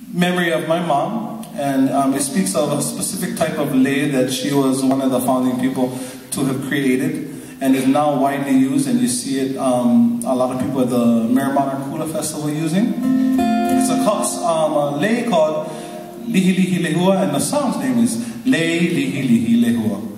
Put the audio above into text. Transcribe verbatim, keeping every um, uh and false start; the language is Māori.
memory of my mom, and um, it speaks of a specific type of lei that she was one of the founding people to have created, and is now widely used, and you see it, um, a lot of people at the Miramar Kula Festival using. It's a, um, a lei called Lihi Lihi Lehua, and the song's name is Lei Lihi Lihi Lehua.